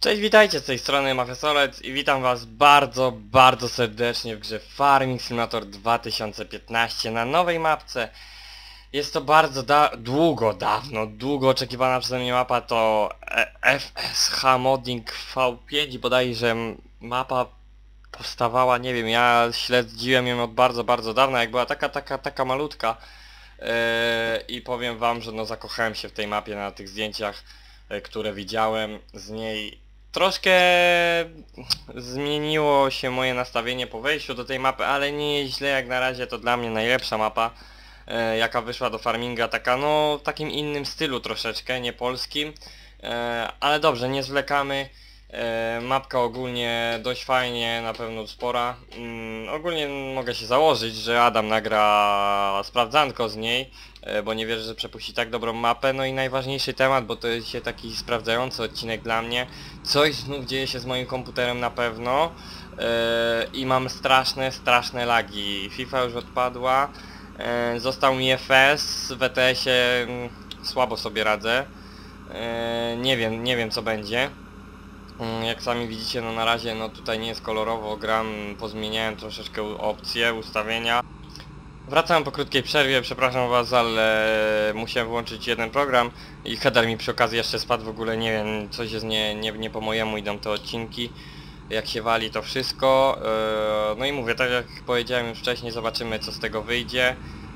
Cześć, witajcie, z tej strony Mafiosolec i witam was bardzo serdecznie w grze Farming Simulator 2015 na nowej mapce. Jest to bardzo długo oczekiwana przeze mnie mapa, to FSH Modding V5 i bodajże mapa powstawała, nie wiem, ja śledziłem ją od bardzo dawna, jak była taka malutka. I powiem wam, że no zakochałem się w tej mapie na tych zdjęciach, które widziałem z niej. Troszkę zmieniło się moje nastawienie po wejściu do tej mapy, ale nie źle, jak na razie to dla mnie najlepsza mapa, jaka wyszła do farminga, taka no w takim innym stylu troszeczkę, nie polskim, ale dobrze, nie zwlekamy. Mapka ogólnie dość fajnie, na pewno spora. Ogólnie mogę się założyć, że Adam nagra sprawdzanko z niej, bo nie wierzę, że przepuści tak dobrą mapę. No i najważniejszy temat, bo to jest dzisiaj taki sprawdzający odcinek dla mnie. Coś znów dzieje się z moim komputerem na pewno i mam straszne lagi. FIFA już odpadła, został mi FS, w ETS-ie słabo sobie radzę. Nie wiem co będzie. Jak sami widzicie, no na razie no tutaj nie jest kolorowo, pozmieniałem troszeczkę opcje, ustawienia. Wracałem po krótkiej przerwie, przepraszam was, ale musiałem wyłączyć jeden program i header mi przy okazji jeszcze spadł, w ogóle nie wiem, coś jest nie po mojemu idą te odcinki, jak się wali to wszystko. No i mówię, tak jak powiedziałem już wcześniej, zobaczymy co z tego wyjdzie,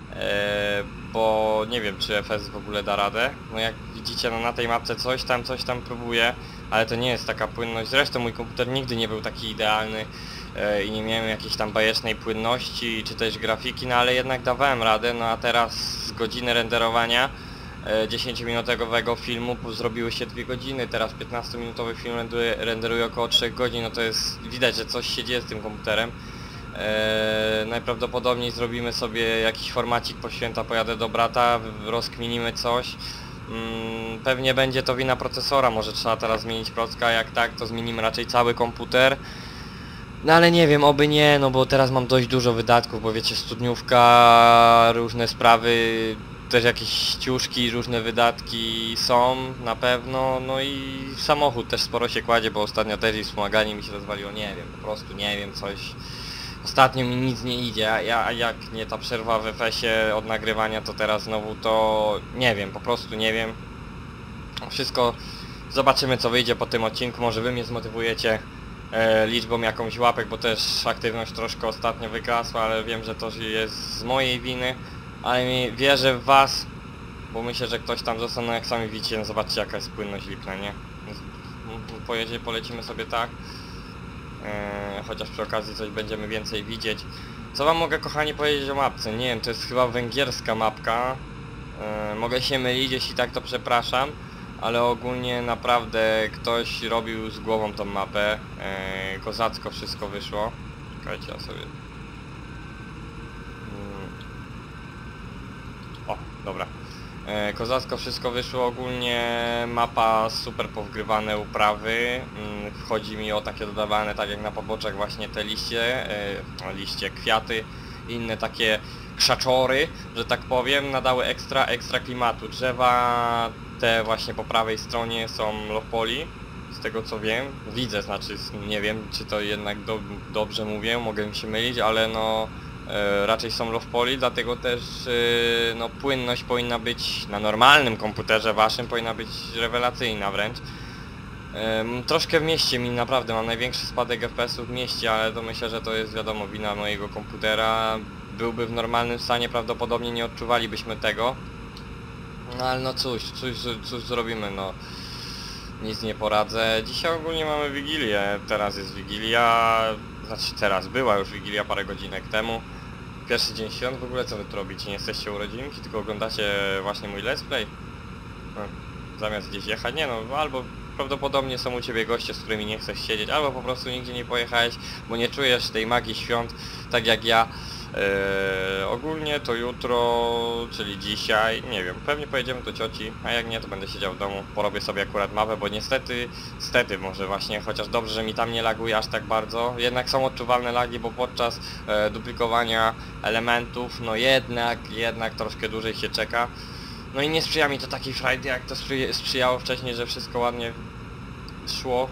bo nie wiem czy FS w ogóle da radę. No jak widzicie, no na tej mapce coś tam próbuję, ale to nie jest taka płynność. Zresztą mój komputer nigdy nie był taki idealny i nie miałem jakiejś tam bajecznej płynności czy też grafiki, no ale jednak dawałem radę. No a teraz z godziny renderowania 10-minutowego filmu zrobiły się 2 godziny, teraz 15-minutowy film renderuje około 3 godzin, no to jest widać, że coś się dzieje z tym komputerem. Najprawdopodobniej zrobimy sobie jakiś formacik po święta, pojadę do brata, rozkminimy coś. Pewnie będzie to wina procesora, może trzeba teraz zmienić procka, jak tak to zmienimy raczej cały komputer. No ale nie wiem, oby nie, no bo teraz mam dość dużo wydatków, bo wiecie, studniówka, różne sprawy, też jakieś ściuszki, różne wydatki są na pewno, no i samochód też sporo się kładzie, bo ostatnio też i wspomaganie mi się rozwaliło, nie wiem, po prostu nie wiem, coś. Ostatnio mi nic nie idzie, a jak nie ta przerwa w FS-ie od nagrywania, to teraz znowu to nie wiem, po prostu nie wiem. Wszystko zobaczymy co wyjdzie po tym odcinku, może wy mnie zmotywujecie liczbą jakąś łapek, bo też aktywność troszkę ostatnio wygasła, ale wiem, że to jest z mojej winy, ale wierzę w was, bo myślę, że ktoś tam został, no jak sami widzicie, no zobaczcie jaka jest płynność lipna, nie? Polecimy sobie tak. Chociaż przy okazji coś będziemy więcej widzieć. Co wam mogę kochani powiedzieć o mapce? Nie wiem, to jest chyba węgierska mapka. Mogę się mylić, jeśli tak to przepraszam, ale ogólnie naprawdę ktoś robił z głową tą mapę. Kozacko wszystko wyszło. Czekajcie, ja sobie... O, dobra. Kozacko wszystko wyszło, ogólnie mapa super powgrywane uprawy, wchodzi mi o takie dodawane, tak jak na poboczach właśnie te liście, kwiaty, inne takie krzaczory, że tak powiem, nadały ekstra klimatu. Drzewa te właśnie po prawej stronie są low poly, z tego co wiem, widzę, znaczy nie wiem czy to jednak dobrze mówię, mogę się mylić, ale no... raczej są low poly, dlatego też no, płynność powinna być na normalnym komputerze waszym, powinna być rewelacyjna wręcz. Troszkę w mieście mi naprawdę, mam największy spadek FPS-ów w mieście, ale to myślę, że to jest wiadomo wina mojego komputera. Byłby w normalnym stanie, prawdopodobnie nie odczuwalibyśmy tego. No ale no cóż zrobimy, no nic nie poradzę. Dzisiaj ogólnie mamy Wigilię, teraz jest Wigilia, znaczy teraz była już Wigilia parę godzinek temu. Pierwszy dzień świąt, w ogóle co wy tu robicie? Nie jesteście urodzinki, tylko oglądacie właśnie mój let's play? No, zamiast gdzieś jechać, nie no, albo prawdopodobnie są u ciebie goście, z którymi nie chcesz siedzieć, albo po prostu nigdzie nie pojechałeś, bo nie czujesz tej magii świąt, tak jak ja. Ogólnie to jutro, czyli dzisiaj, nie wiem, pewnie pojedziemy do cioci, a jak nie to będę siedział w domu, porobię sobie akurat mapę, bo niestety może właśnie, chociaż dobrze, że mi tam nie laguje aż tak bardzo, jednak są odczuwalne lagi, bo podczas duplikowania elementów, no jednak troszkę dłużej się czeka. No i nie sprzyja mi to takiej frajdy, jak to sprzyjało wcześniej, że wszystko ładnie szło.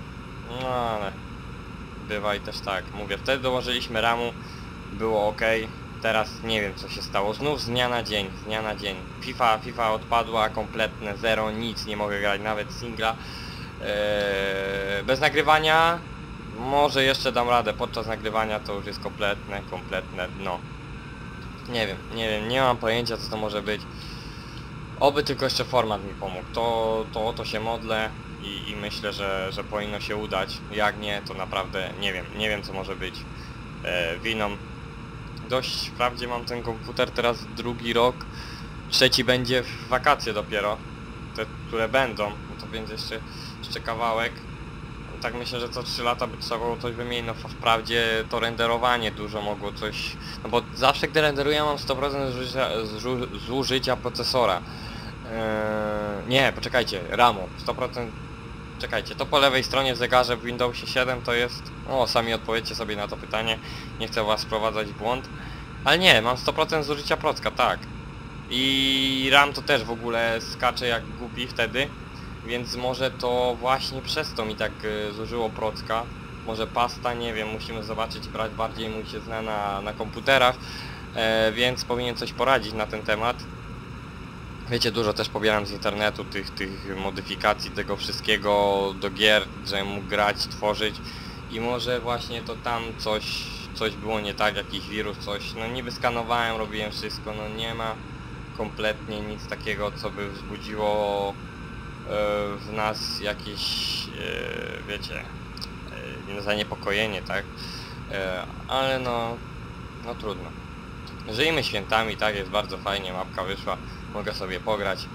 No ale bywa i też tak. Mówię, wtedy dołożyliśmy ramu, było ok. Teraz nie wiem co się stało. Znów z dnia na dzień, z dnia na dzień. FIFA odpadła, kompletne zero, nic, nie mogę grać, nawet singla. Bez nagrywania może jeszcze dam radę, podczas nagrywania to już jest kompletne dno. Nie wiem, nie mam pojęcia co to może być. Oby tylko jeszcze format mi pomógł, to o to się modlę i myślę, że powinno się udać. Jak nie, to naprawdę nie wiem co może być winą. Dość wprawdzie mam ten komputer teraz drugi rok, trzeci będzie w wakacje dopiero, te które będą, no to więc jeszcze kawałek. Tak myślę, że co 3 lata by trzeba było coś wymienić, no wprawdzie to renderowanie dużo mogło coś... No bo zawsze gdy renderuję mam 100% zużycia procesora. Nie, poczekajcie, RAMu, 100%... Czekajcie, to po lewej stronie w zegarze w Windowsie 7 to jest... O, sami odpowiedzcie sobie na to pytanie, nie chcę was wprowadzać w błąd. Ale nie, mam 100% zużycia procka, tak. I RAM to też w ogóle skacze jak głupi wtedy. Więc może to właśnie przez to mi tak zużyło procka. Może pasta, nie wiem, musimy zobaczyć, brać bardziej mój się zna na komputerach. Więc powinien coś poradzić na ten temat. Wiecie, dużo też pobieram z internetu tych modyfikacji tego wszystkiego do gier, żebym mógł grać, tworzyć. I może właśnie to tam coś było nie tak, jakiś wirus, coś. No niby skanowałem, robiłem wszystko, no nie ma kompletnie nic takiego, co by wzbudziło w nas jakieś, wiecie, zaniepokojenie, tak? Ale no trudno. Żyjmy świętami, tak, jest bardzo fajnie, mapka wyszła, mogę sobie pograć.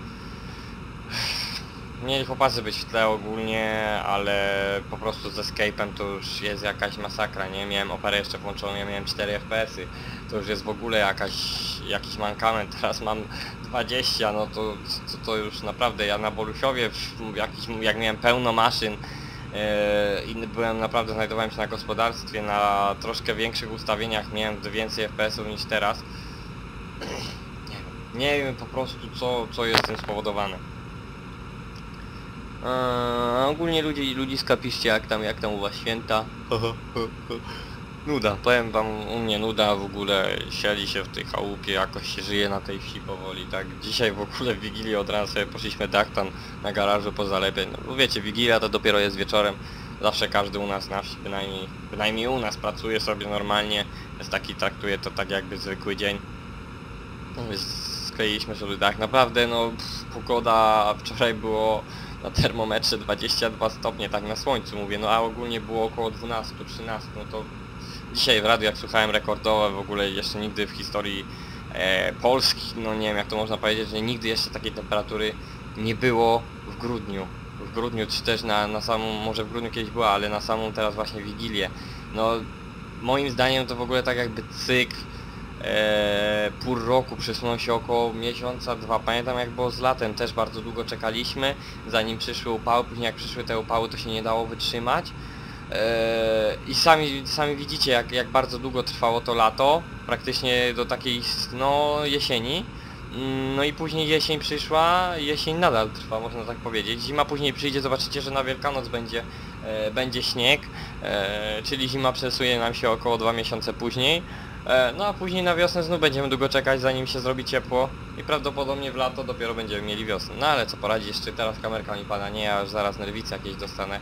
Mieli chłopacy być w tle ogólnie, ale po prostu z Escape'em to już jest jakaś masakra, nie? Miałem operę jeszcze włączoną, ja miałem 4 FPS-y. To już jest w ogóle jakiś mankament, teraz mam 20, no to już naprawdę, ja na Bolusiowie, jak miałem pełno maszyn i naprawdę znajdowałem się na gospodarstwie, na troszkę większych ustawieniach, miałem więcej FPS-ów niż teraz. Nie wiem po prostu co jest tym spowodowane. Ogólnie ludziska piszcie jak tam u was święta. Nuda, powiem wam, u mnie nuda, w ogóle siedzi się w tej chałupie, jakoś się żyje na tej wsi powoli, tak. Dzisiaj w ogóle w Wigilię od rana sobie poszliśmy dach tam na garażu pozalepiać, no bo wiecie, Wigilia to dopiero jest wieczorem, zawsze każdy u nas na wsi, bynajmniej u nas pracuje sobie normalnie, jest taki, traktuje to tak jakby zwykły dzień. Skleiliśmy sobie dach, naprawdę no pogoda wczoraj było na termometrze 22 stopnie, tak na słońcu mówię, no a ogólnie było około 12-13, no to dzisiaj w radiu jak słuchałem rekordowe, w ogóle jeszcze nigdy w historii Polski, no nie wiem jak to można powiedzieć, że nigdy jeszcze takiej temperatury nie było w grudniu. W grudniu czy też na samą, może w grudniu kiedyś była, ale na samą teraz właśnie Wigilię. No moim zdaniem to w ogóle tak jakby cykl pół roku przesunął się około miesiąca, 2. Pamiętam jak było z latem, też bardzo długo czekaliśmy, zanim przyszły upały, później jak przyszły te upały to się nie dało wytrzymać. I sami widzicie jak bardzo długo trwało to lato, praktycznie do takiej no jesieni. No i później jesień przyszła, jesień nadal trwa, można tak powiedzieć. Zima później przyjdzie, zobaczycie, że na Wielkanoc będzie śnieg, czyli zima przesunie nam się około 2 miesiące później. No a później na wiosnę znów będziemy długo czekać, zanim się zrobi ciepło i prawdopodobnie w lato dopiero będziemy mieli wiosnę. No ale co poradzi, jeszcze teraz kamerka mi pada, nie, ja już zaraz nerwice jakieś dostanę.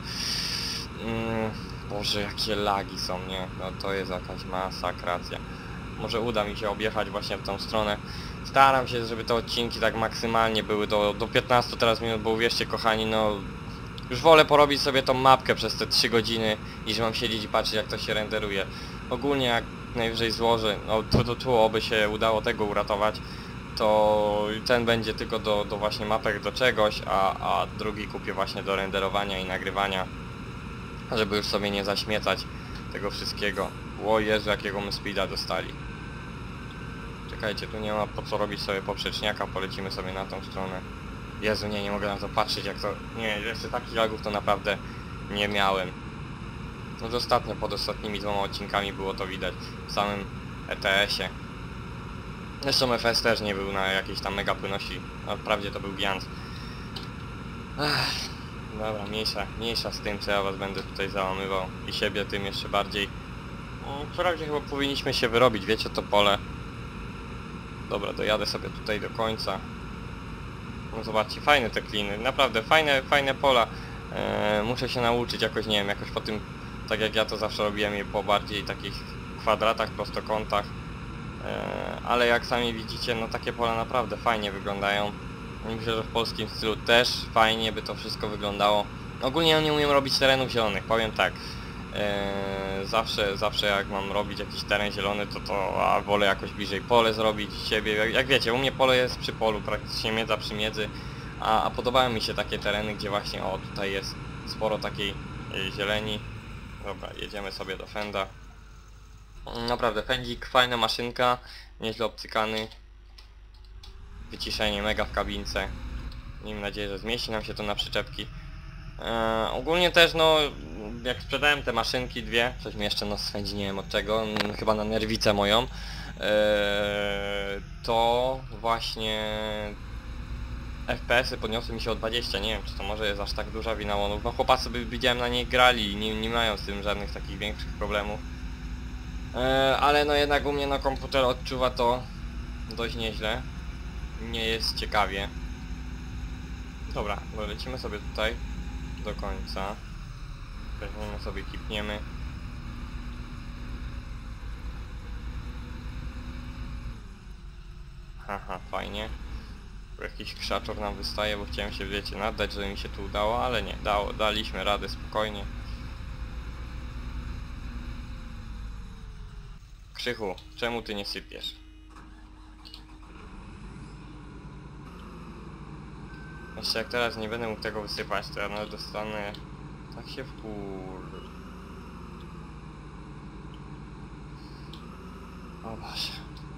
Boże, jakie lagi są, nie? No to jest jakaś masakracja. Może uda mi się objechać właśnie w tą stronę. Staram się, żeby te odcinki tak maksymalnie były do 15 teraz minut, bo uwierzcie kochani, no już wolę porobić sobie tą mapkę przez te 3 godziny, niż mam siedzieć i patrzeć jak to się renderuje. Ogólnie jak najwyżej złożę, no tu oby się udało tego uratować, to ten będzie tylko do właśnie mapek do czegoś, a drugi kupię właśnie do renderowania i nagrywania, żeby już sobie nie zaśmiecać tego wszystkiego. O Jezu, jakiego my speeda dostali. Czekajcie, tu nie ma po co robić sobie poprzeczniaka, polecimy sobie na tą stronę. Jezu, nie mogę na to patrzeć jak to... Nie, jeszcze takich lagów to naprawdę nie miałem. No to ostatnio, pod ostatnimi 2 odcinkami było to widać w samym ETS-ie. Zresztą FS też nie był na jakiejś tam mega płynności, a wprawdzie to był Giants. Dobra, mniejsza z tym, co ja was będę tutaj załamywał i siebie tym jeszcze bardziej. Wprawdzie chyba powinniśmy się wyrobić, wiecie, to pole. Dobra, dojadę sobie tutaj do końca. No zobaczcie, fajne te kliny, naprawdę fajne pola. Muszę się nauczyć jakoś, nie wiem, jakoś po tym, tak jak ja to zawsze robiłem, je po bardziej takich kwadratach, prostokątach. Ale jak sami widzicie, no takie pola naprawdę fajnie wyglądają. Myślę, że w polskim stylu też fajnie by to wszystko wyglądało. Ogólnie ja nie umiem robić terenów zielonych, powiem tak. Zawsze jak mam robić jakiś teren zielony, to wolę jakoś bliżej pole zrobić siebie. Jak wiecie, u mnie pole jest przy polu, praktycznie miedza przy miedzy. A podobają mi się takie tereny, gdzie właśnie, o, tutaj jest sporo takiej zieleni. Dobra, jedziemy sobie do Fenda. Naprawdę, Fendzik, fajna maszynka, nieźle obcykany. Wyciszenie mega w kabince. Miejmy nadzieję, że zmieści nam się to na przyczepki. Ogólnie też, no, jak sprzedałem te maszynki dwie, coś mi jeszcze no swędzi, nie wiem od czego, chyba na nerwicę moją, to właśnie FPS-y podniosły mi się o 20, nie wiem czy to może jest aż tak duża wina łonów. No chłopacy by widziałem na niej grali i nie mają z tym żadnych takich większych problemów. Ale no jednak u mnie no komputer odczuwa to dość nieźle. Nie jest ciekawie. Dobra, no lecimy sobie tutaj do końca. Weźmiemy sobie, kipniemy. Haha, fajnie. Tu jakiś krzaczor nam wystaje, bo chciałem się, wiecie, naddać, żeby mi się tu udało, ale nie, daliśmy radę spokojnie. Krzychu, czemu ty nie sypiesz? Jeszcze jak teraz nie będę mógł tego wysypać, to ja nawet dostanę... Tak się O Boże.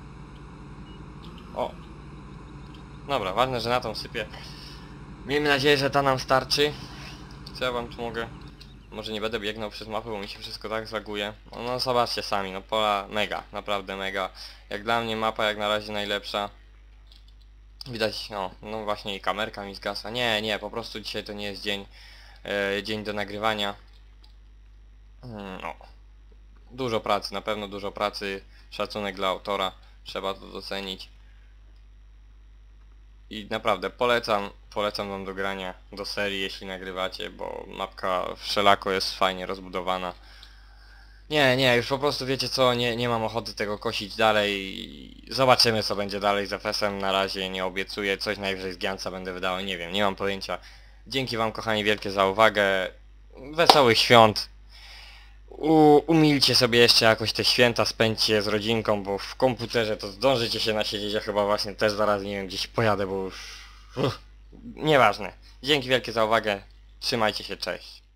O! Dobra, ważne, że na tą sypię. Miejmy nadzieję, że ta nam starczy. Co ja wam tu mogę... Może nie będę biegnął przez mapę, bo mi się wszystko tak zaguje. No zobaczcie sami, no pola mega, naprawdę mega. Jak dla mnie mapa jak na razie najlepsza. Widać, no właśnie i kamerka mi zgasła. Nie, po prostu dzisiaj to nie jest dzień do nagrywania. No. Dużo pracy, na pewno dużo pracy. Szacunek dla autora, trzeba to docenić. I naprawdę polecam wam do grania, do serii, jeśli nagrywacie, bo mapka wszelako jest fajnie rozbudowana. Nie, już po prostu wiecie co, nie mam ochoty tego kosić dalej. Zobaczymy co będzie dalej z FS-em, na razie nie obiecuję, coś najwyżej z Giantsa będę wydawał, nie wiem, nie mam pojęcia. Dzięki wam kochani wielkie za uwagę, wesołych świąt. Umilcie sobie jeszcze jakoś te święta, spędźcie z rodzinką, bo w komputerze to zdążycie się nasiedzieć, ja chyba właśnie też zaraz, nie wiem, gdzieś pojadę, bo już... Nieważne. Dzięki wielkie za uwagę, trzymajcie się, cześć.